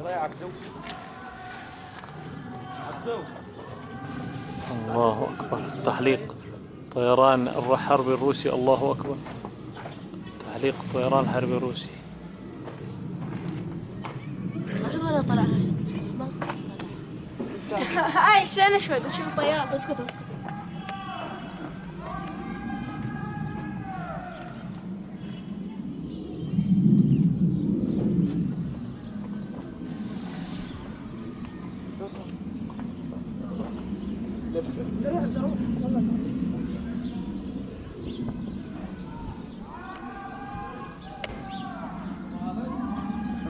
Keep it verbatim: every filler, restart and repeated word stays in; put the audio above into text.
الله أكبر. تحليق طيران الحرب الروسي. الله أكبر. تحليق طيران الحرب الروسي. ما طلع هاي استنى شوي بشوف الطيارة. اسكت اسكت. لفت